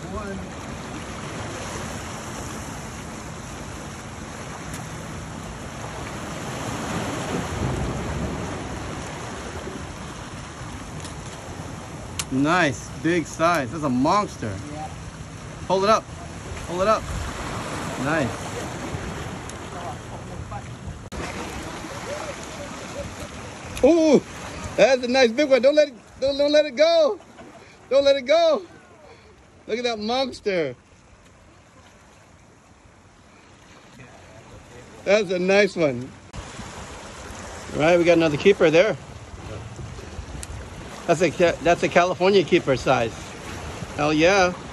one. Nice, big size. That's a monster. Yeah. Hold it up. Hold it up. Nice. Ooh, that's a nice big one. Don't let it go. Don't let it go. Look at that monster. That's a nice one. All right, we got another keeper there. That's a California keeper size. Hell yeah.